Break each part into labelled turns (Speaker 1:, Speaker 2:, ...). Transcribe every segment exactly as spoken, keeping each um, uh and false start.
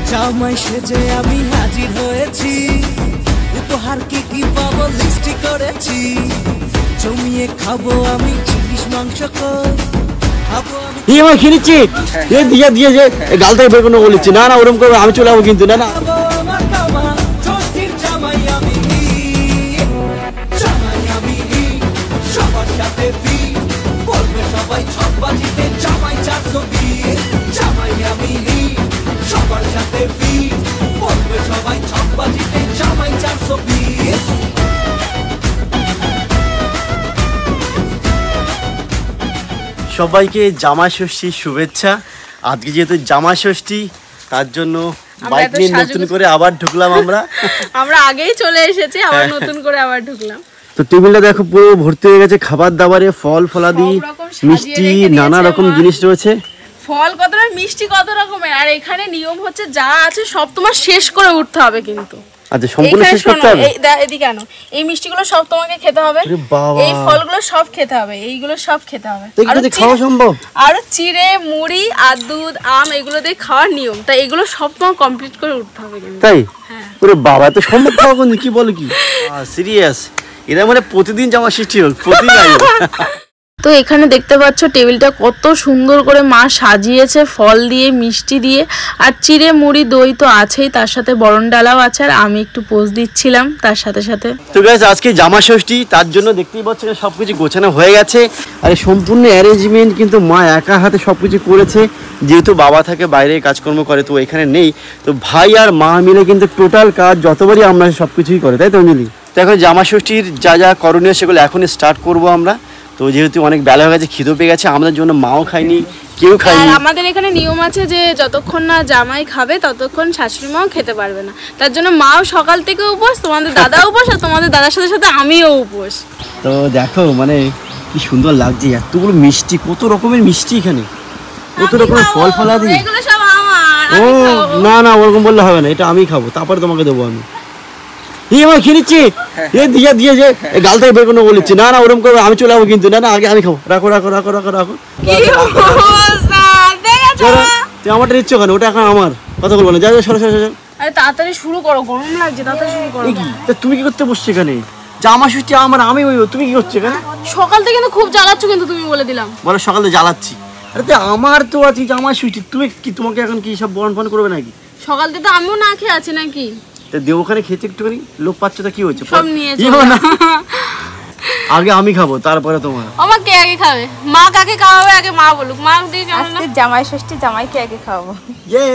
Speaker 1: জামাই সেজে আমি হাজির হয়েছি, উপহার কি কি পাবো লিস্টি করেছি, জমিয়ে খাবো আমি ইলিশ মাংস খাবো আমি
Speaker 2: আমার খেয়েছি এ দিয়ে দিয়ে যে গাল থেকে বের কোনো বলেছি না না ওরকম করবো আমি চলে যাবো কিন্তু না না
Speaker 1: আমার কামা ষষ্ঠীর জামাই আমি জামাই আমি সবার সাথে বি বলবে সবাই ছক বাজিতে জামাই চারশো বিশ জামাই আমি সবার সাথে বি বলবে সবাই ছক বাজিতে জামাই চারশো বিশ।
Speaker 2: সবাইকে জামাই ষষ্ঠীর শুভেচ্ছা। আজকে যেহেতু জামাই ষষ্ঠী তার জন্য বাইক নিয়ে নতুন করে আবার ঢুকলাম আমরা
Speaker 3: আমরা আগেই চলে এসেছি আবার নতুন করে আবার ঢুকলাম।
Speaker 2: তো টেবিলটা দেখো পুরো ভর্তি হয়ে গেছে খাবার দাবারে, ফল ফলাদি মিষ্টি নানা রকম জিনিস রয়েছে।
Speaker 3: ফল কত রকম মিষ্টি কত রকমের, আর এখানে নিয়ম হচ্ছে যা আছে সব তোমার শেষ করে উঠতে হবে কিন্তু।
Speaker 2: আচ্ছা সম্পূর্ণ শেষ করতে হবে?
Speaker 3: এদিকে কেন এই মিষ্টিগুলো সব তোমাকে খেতে হবে, এই ফলগুলো সব খেতে হবে, এইগুলো সব খেতে হবে।
Speaker 2: আর খাওয়া সম্ভব?
Speaker 3: আর চিড়ে মুড়ি আর দুধ আম এগুলো দিয়ে খাওয়ার নিয়ম, তাই এগুলো সব তোমার কমপ্লিট করে উঠতে হবে কিন্তু।
Speaker 2: তাই?
Speaker 3: হ্যাঁ।
Speaker 2: ওরে বাবা তো সম্ভব খাওয়া কোন কি বলে কি সিরিয়াস? এরা মানে প্রতিদিন জামা ষষ্ঠী হোক প্রতিদিন।
Speaker 3: তো এখানে দেখতে পাচ্ছ টেবিলটা কত সুন্দর করে মা সাজিয়েছে ফল দিয়ে মিষ্টি দিয়ে, আর চিড়ে মুড়ি দই তো আছেই, তার সাথে বরণ ডালাও আছে, আর আমি একটু পোজ দিচ্ছিলাম তার সাথে সাথে।
Speaker 2: তো গাইস আজকে জামা ষষ্ঠী তার জন্য দেখতেই পাচ্ছেন সবকিছু গোছানো হয়ে গেছে, আর সম্পূর্ণ অ্যারেঞ্জমেন্ট কিন্তু মা একা হাতে সবকিছু করেছে, যেহেতু বাবা থাকে বাইরে কাজকর্ম করে তো এখানে নেই, তো ভাই আর মা মিলে কিন্তু টোটাল কাজ যতবারই আমরা সবকিছুই করে, তাই তো মিলি? তো এখন জামা ষষ্ঠীর যা যা করণীয় সেগুলো এখন স্টার্ট করবো আমরা। তো যেহেতু অনেক বেলা হয়ে গেছে খিদে পেয়ে গেছে, আমাদের জন্য মাও খায়নি কেউ খায়নি।
Speaker 3: আমাদের এখানে নিয়ম আছে যে যতক্ষণ না জামাই খাবে ততক্ষণ শাশুড়ি মাও খেতে পারবে না, তার জন্য মাও সকাল থেকে উপোস, তোমাদের দাদা উপোস, আর তোমাদের দাদার সাথে সাথে আমিও উপোস।
Speaker 2: তো দেখো মানে কি সুন্দর লাগছে, এতগুলো মিষ্টি, কত রকমের মিষ্টি এখানে, কত রকমের ফল ফলাদি।
Speaker 3: এগুলো সব আমার।
Speaker 2: ও না না ওরকম বললে হবে না, এটা আমি খাবো তারপরে তোমাকে দেবো আমি। এই আমার খেয়ে নিচ্ছি এ দিয়ে দিয়ে যে গাল থেকে বের কোনো বলেছি না না ওরকম করবো আমি চলে যাবো কিন্তু না না আগে আমি খাবো। রাখো রাখো রাখো রাখো রাখো তুই আমারটা নিচ্ছ কেন? ওটা এখন আমার, কথা বলবো না, যা যা সরো সরো সরো।
Speaker 3: আরে তাড়াতাড়ি শুরু করো, গরম লাগছে, তাড়াতাড়ি শুরু করো।
Speaker 2: তুমি কি করতে বসছো এখানে? জামা ষষ্ঠী আমার, আমি ওই তুমি কি করছো এখানে?
Speaker 3: সকাল থেকে কিন্তু খুব জ্বালাচ্ছ কিন্তু, তুমি বলে দিলাম।
Speaker 2: বলো সকাল থেকে জ্বালাচ্ছি? আরে আমার তো আছে জামা ষষ্ঠী, তুমি কি তোমাকে এখন কি সব বরণ ফন করবে নাকি?
Speaker 3: সকাল থেকে তো আমিও না খেয়ে আছি নাকি?
Speaker 2: দেব ওখানে খেতে একটুখানি লোক পাচ্ছ তো কি হচ্ছে?
Speaker 3: সব নিয়েছো
Speaker 2: না আগে আমি খাবো তারপরে তোমার।
Speaker 3: আমার কে আগে খাবে? মা কাকে খাওয়াবে আগে মা বলুক। মা দিয়ে কেমন না?
Speaker 4: জামাই ষষ্ঠী জামাইকে আগে খাওয়াবো।
Speaker 2: ইয়ে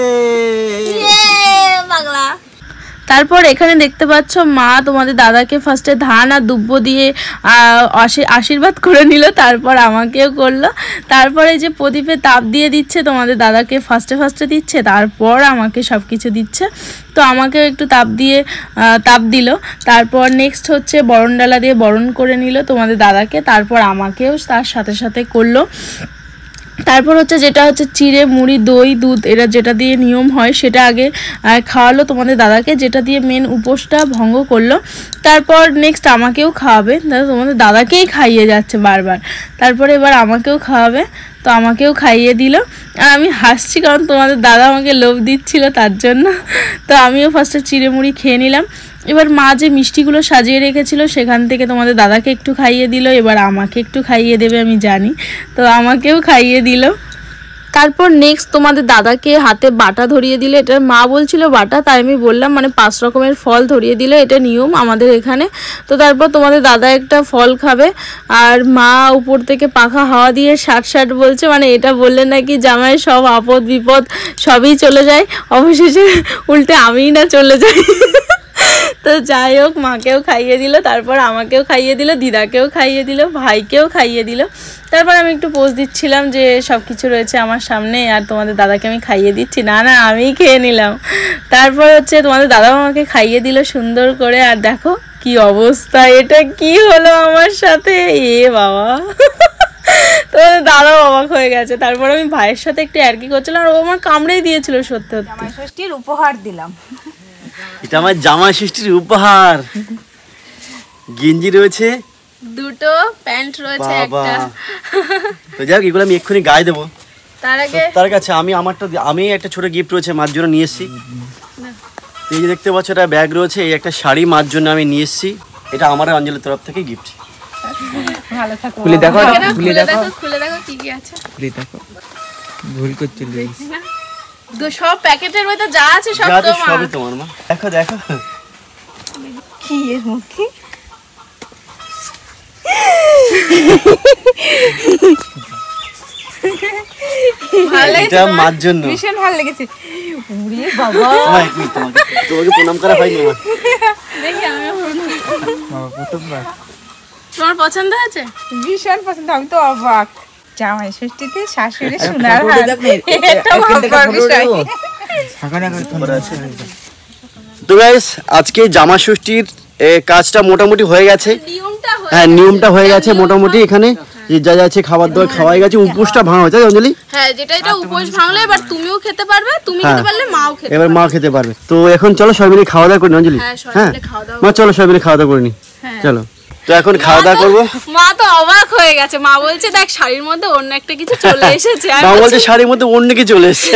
Speaker 3: পাগলা। তারপর এখানে দেখতে পাচ্ছ মা তোমাদের দাদাকে ফার্স্টে ধান আর দুব্ব দিয়ে আশীর্বাদ করে নিল, তারপর আমাকেও করলো, তারপরে এই যে প্রদীপে তাপ দিয়ে দিচ্ছে, তোমাদের দাদাকে ফার্স্টে ফার্স্টে দিচ্ছে, তারপর আমাকে সব কিছু দিচ্ছে। তো আমাকেও একটু তাপ দিয়ে তাপ দিল, তারপর নেক্সট হচ্ছে বরণ ডালা দিয়ে বরণ করে নিল তোমাদের দাদাকে, তারপর আমাকেও তার সাথে সাথে করলো। তারপর হচ্ছে যেটা হচ্ছে চিড়ে মুড়ি দই দুধ এরা যেটা দিয়ে নিয়ম হয় সেটা আগে খাওয়ালো তোমাদের দাদাকে, যেটা দিয়ে মেন উপোসটা ভঙ্গ করলো। তারপর নেক্সট আমাকেও খাওয়াবে, তোমাদের দাদাকেই খাইয়ে যাচ্ছে বারবার, তারপরে এবার আমাকেও খাওয়াবে, তো আমাকেও খাইয়ে দিল। আর আমি হাসছি কারণ তোমাদের দাদা আমাকে লোভ দিচ্ছিল তার জন্য। তো আমিও ফার্স্টে চিড়ে মুড়ি খেয়ে নিলাম। এবার মা যে মিষ্টিগুলো সাজিয়ে রেখেছিল সেখান থেকে তোমাদের দাদাকে একটু খাইয়ে দিল, এবার আমাকে একটু খাইয়ে দেবে আমি জানি, তো আমাকেও খাইয়ে দিল। তারপর নেক্সট তোমাদের দাদাকে হাতে বাটা ধরিয়ে দিল, এটা মা বলছিল বাটা, তাই আমি বললাম মানে পাঁচ রকমের ফল ধরিয়ে দিল, এটা নিয়ম আমাদের এখানে। তো তারপর তোমাদের দাদা একটা ফল খাবে, আর মা উপর থেকে পাখা হাওয়া দিয়ে ষাট ষাট বলছে, মানে এটা বললে নাকি জামাই সব আপদ বিপদ সবই চলে যায়, অবশেষে উল্টে আমিই না চলে যাই। তো যাই হোক মাকেও খাইয়ে দিল, তারপর আমাকেও খাইয়ে দিল, দিদাকেও খাইয়ে দিল, ভাইকেও খাইয়ে দিল। তারপর আমি একটু পোজ দিচ্ছিলাম যে সব কিছু রয়েছে আমার সামনে, আর তোমাদের দাদাকে আমি খাইয়ে দিচ্ছি, না না আমিই খেয়ে নিলাম। তারপর হচ্ছে তোমাদের দাদাও আমাকে খাইয়ে দিল সুন্দর করে, আর দেখো কি অবস্থা, এটা কি হলো আমার সাথে, এ বাবা। তোমাদের দাদাও অবাক হয়ে গেছে। তারপর আমি ভাইয়ের সাথে একটু আর কি করছিলাম, আর ও আমার কামড়েই দিয়েছিল সত্যি সত্যি।
Speaker 4: জামাই ষষ্ঠীর উপহার দিলাম,
Speaker 2: এটা আমার জামা ষষ্ঠীর উপহার। গেঞ্জি রয়েছে
Speaker 3: দুটো, প্যান্ট রয়েছে একটা।
Speaker 2: তো যাক এগুলো আমি এক্ষুনি গায়ে দেবো,
Speaker 3: তার আগে
Speaker 2: তার কাছে আমি আমারটা আমি একটা ছোট গিফট রয়েছে মার জন্য নিয়ে এসেছি। এই যে দেখতে পাচ্ছ এটা ব্যাগ রয়েছে, এই একটা শাড়ি মার জন্য আমি নিয়ে এসেছি। এটা আমার অঞ্জলির তরফ থেকে গিফট।
Speaker 4: ভালো থাকো।
Speaker 5: খুলে দেখো,
Speaker 3: খুলে
Speaker 5: খুলে
Speaker 3: দেখো
Speaker 5: দেখো,
Speaker 3: খুলে দেখো কি কি আছে।
Speaker 5: খুলে দেখো। ভুল করছিল।
Speaker 3: তো সব প্যাকেটের মধ্যে যা আছে সব
Speaker 2: যা আছে
Speaker 3: তোমার।
Speaker 2: সবই তোমার মা। দেখো দেখো
Speaker 4: কি এর মুখে?
Speaker 3: ভালো লাগছে
Speaker 2: এটা
Speaker 3: তোমার?
Speaker 2: মার জন্য।
Speaker 4: ভীষণ ভালো লেগেছে। ওরে বাবা,
Speaker 2: মা, এক মিনিট, তোমাকে তোমাকে প্রণাম করা হয়নি মা।
Speaker 3: দেখি আমি
Speaker 5: বাবা প্রথমবার।
Speaker 3: তোমার পছন্দ হয়েছে?
Speaker 4: ভীষণ পছন্দ। আমি তো অবাক, জামাই ষষ্ঠীতে শাশুড়ি
Speaker 5: আরে
Speaker 4: সোনার
Speaker 5: ফটো
Speaker 4: হার,
Speaker 5: দেখ না,
Speaker 4: এটা
Speaker 5: একদিন থেকে
Speaker 4: ভাবার
Speaker 5: ফটো
Speaker 4: বিষয়।
Speaker 5: দেবো। সাকানা করে ফোন আছে।
Speaker 2: তো গাইস আজকে জামা ষষ্ঠীর এ, কাজটা মোটামুটি হয়ে গেছে।
Speaker 3: নিয়মটা হয়ে
Speaker 2: হ্যাঁ
Speaker 3: গেছে।
Speaker 2: নিয়মটা হয়ে গেছে
Speaker 3: নিয়মটা-
Speaker 2: মোটামুটি। এখানে যে যা যা আছে খাবার দাবার খাওয়াই গেছে, উপোসটা ভাঙা হয়েছে অঞ্জলি।
Speaker 3: হ্যাঁ যেটা এটা উপোস ভাঙলে এবার তুমিও খেতে পারবে, তুমি খেতে
Speaker 2: হ্যাঁ।
Speaker 3: পারলে মাও খেতে
Speaker 2: এবার
Speaker 3: পারবে।
Speaker 2: মা খেতে পারবে। তো এখন চলো সবাই মিলে খাওয়া দাওয়া করি না, অঞ্জলি?
Speaker 3: হ্যাঁ, সবাই
Speaker 2: হ্যাঁ
Speaker 3: মিলে খাওয়া দাওয়া
Speaker 2: মা চলো সবাই মিলে খাওয়া দাওয়া করে নি।
Speaker 3: হ্যাঁ।
Speaker 2: চলো তো এখন খাওয়া দাওয়া করবো।
Speaker 3: মা তো অবাক হয়ে গেছে, মা বলছে দেখ শাড়ির মধ্যে অন্য একটা কিছু চলে এসেছে। আমি
Speaker 2: মা বলছে
Speaker 3: বলছি,
Speaker 2: শাড়ির মধ্যে অন্য কিছু চলে এসছে।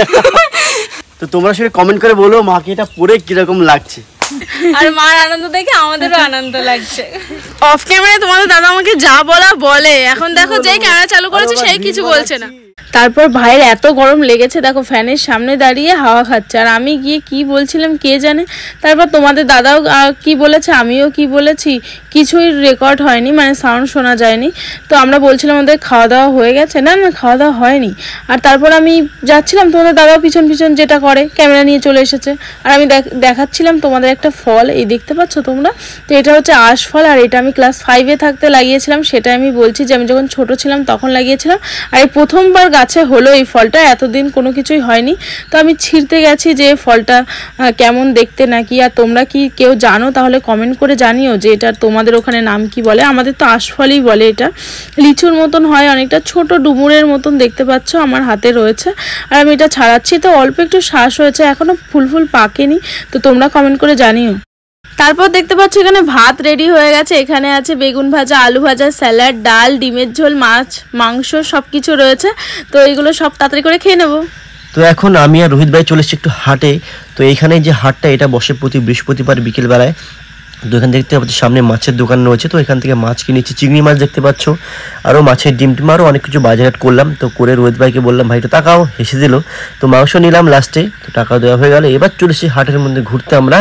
Speaker 2: তো তোমরা সেটা কমেন্ট করে বলো মাকে এটা পরে কিরকম লাগছে।
Speaker 3: আর মার আনন্দ দেখে আমাদেরও আনন্দ লাগছে। অফ ক্যামেরায় তোমাদের দাদা আমাকে যা বলা বলে, এখন দেখো যেই ক্যামেরা চালু করেছে সেই কিছু বলছে না। তারপর ভাইয়ের এত গরম লেগেছে, দেখো ফ্যানের সামনে দাঁড়িয়ে হাওয়া খাচ্ছে, আর আমি গিয়ে কি বলছিলাম কে জানে। তারপর তোমাদের দাদাও আহ, কি বলেছে, আমিও কি বলেছি, কিছুই রেকর্ড হয়নি, মানে সাউন্ড শোনা যায়নি। তো আমরা বলছিলাম আমাদের খাওয়া দাওয়া হয়ে গেছে, না না খাওয়া দাওয়া হয়নি। আর তারপর আমি যাচ্ছিলাম, তোমাদের দাদাও পিছন পিছন যেটা করে ক্যামেরা নিয়ে চলে এসেছে, আর আমি দেখ- দেখাচ্ছিলাম তোমাদের একটা ফল, এই দেখতে পাচ্ছ তোমরা, তো এটা হচ্ছে আঁশ ফল, আর এটা আমি ক্লাস ফাইভে থাকতে লাগিয়েছিলাম। সেটা আমি বলছি যে আমি যখন ছোট ছিলাম তখন লাগিয়েছিলাম, আর এই প্রথমবার গাছে হলো এই ফলটা, এতদিন কোনো কিছুই হয়নি। তো আমি ছিঁড়তে গেছি যে ফলটা আহ, কেমন দেখতে নাকি, আর তোমরা কি কেউ জানো তাহলে কমেন্ট করে জানিও যে এটা তোমাদের ওখানে নাম কি বলে। আমাদের তো আঁশফলই বলে। এটা লিচুর মতন হয়, অনেকটা ছোট ডুমুরের মতন দেখতে পাচ্ছ, আমার হাতে রয়েছে। আর আমি এটা ছাড়াচ্ছি, তো অল্প একটু শ্বাস হয়েছে, এখনো ফুল ফুল পাকেনি, তো তোমরা কমেন্ট করে জানিও। তারপর দেখতে পাচ্ছ এখানে ভাত রেডি হয়ে গেছে, এখানে আছে বেগুন ভাজা, আলু ভাজা, স্যালাড, ডাল, ডিমের ঝোল, মাছ, মাংস সব কিছু রয়েছে। তো এইগুলো সব তাড়াতাড়ি করে খেয়ে নেবো।
Speaker 2: তো এখন আমি আর রোহিত ভাই চলে এসেছি একটু হাটে। তো এইখানে যে হাটটা এটা বসে প্রতি বৃহস্পতিবার বিকেলবেলায়। তো এখানে দেখতে পাচ্ছি সামনে মাছের দোকান রয়েছে, তো এখান থেকে মাছ কিনেছি, চিংড়ি মাছ দেখতে পাচ্ছ, আরও মাছের ডিম টিম আরও অনেক কিছু বাজারহাট করলাম। তো করে রোহিত ভাইকে বললাম ভাই তো টাকাও, হেসে দিল। তো মাংস নিলাম লাস্টে, তো টাকা দেওয়া হয়ে গেল। এবার চলেছি হাটের মধ্যে ঘুরতে আমরা।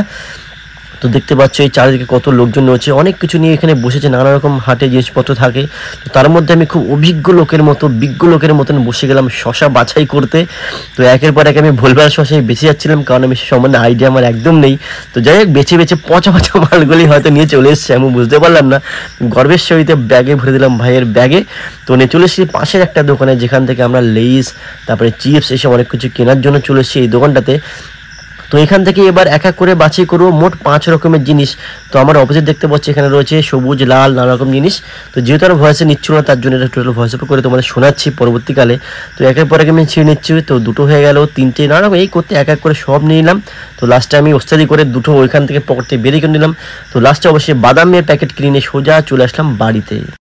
Speaker 2: তো দেখতে পাচ্ছ এই চারিদিকে কত লোকজন রয়েছে, অনেক কিছু নিয়ে এখানে বসেছে, নানা রকম হাটে জিনিসপত্র থাকে। তো তার মধ্যে আমি খুব অভিজ্ঞ লোকের মতো বিজ্ঞ লোকের মতন বসে গেলাম শশা বাছাই করতে। তো একের পর এক আমি ভুলভাল শশাই বেছে যাচ্ছিলাম, কারণ আমি সে সম্বন্ধে আইডিয়া আমার একদম নেই। তো যাই হোক বেছে বেছে পচা পচা মালগুলি হয়তো নিয়ে চলে এসছে, আমি বুঝতে পারলাম না। গর্বের সহিত ব্যাগে ভরে দিলাম ভাইয়ের ব্যাগে। তো নিয়ে চলে এসেছি পাশের একটা দোকানে, যেখান থেকে আমরা লেইস তারপরে চিপস এসব অনেক কিছু কেনার জন্য চলে এসেছি এই দোকানটাতে। তো এখান থেকে এবার এক এক করে বাছাই করবো, মোট পাঁচ রকমের জিনিস। তো আমার অপোজিট দেখতে পাচ্ছি এখানে রয়েছে সবুজ, লাল, নানা রকম জিনিস। তো যেহেতু আর ভয়েসে নিচ্ছিল না, তার জন্য এটা টোটাল ভয়েস ওভার করে তোমাদের শোনাচ্ছি পরবর্তীকালে। তো একের পর এক আমি ছিঁড়ে নিচ্ছি, তো দুটো হয়ে গেল, তিনটে, নানা রকম এই করতে এক এক করে সব নিয়ে নিলাম। তো লাস্টে আমি ওস্তাদি করে দুটো ওইখান থেকে পকেট থেকে বেরিয়ে করে নিলাম। তো লাস্টে অবশ্যই বাদামের প্যাকেট কিনে নিয়ে সোজা চলে আসলাম বাড়িতে।